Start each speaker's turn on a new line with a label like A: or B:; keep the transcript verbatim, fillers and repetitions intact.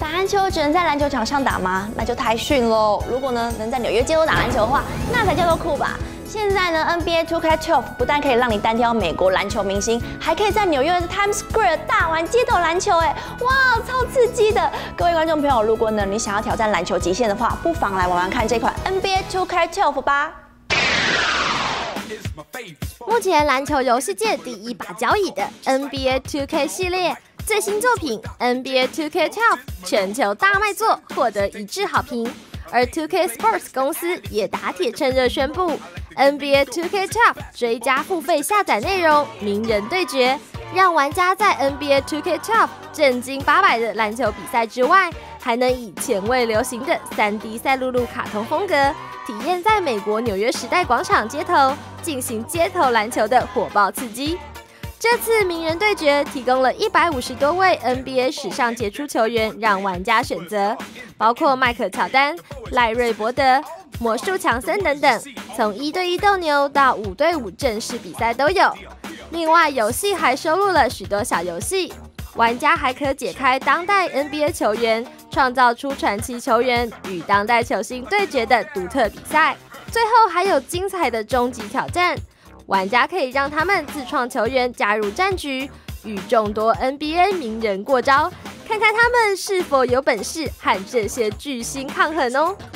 A: 打篮球只能在篮球场上打吗？那就太逊喽。如果呢能在纽约街头打篮球的话，那才叫做酷吧。现在呢 ，N B A two K twelve 不但可以让你单挑美国篮球明星，还可以在纽约的 Times Square 大玩街头篮球，哎，哇，超刺激的！各位观众朋友，如果呢你想要挑战篮球极限的话，不妨来玩玩看这款 N B A two K twelve 吧。
B: 目前篮球游戏界第一把交椅的 N B A two K 系列最新作品 N B A two K twelve 全球大卖座，获得一致好评。而 two K Sports 公司也打铁趁热宣布 ，N B A two K twelve 追加付费下载内容“名人对决”，让玩家在 N B A two K twelve 震惊八百的篮球比赛之外，还能以前卫流行的 三 D 赛璐璐卡通风格，体验在美国纽约时代广场街头进行街头篮球的火爆刺激。这次名人对决提供了一百五十多位 N B A 史上杰出球员让玩家选择，包括迈克·乔丹、赖瑞·伯德、魔术强森等等，从一对一斗牛到五对五正式比赛都有。另外，游戏还收录了许多小游戏，玩家还可解开当代 N B A 球员，创造出传奇球员与当代球星对决的独特比赛。最后还有精彩的终极挑战。玩家可以让他们自创球员加入战局，与众多 N B A 名人过招，看看他们是否有本事和这些巨星抗衡哦。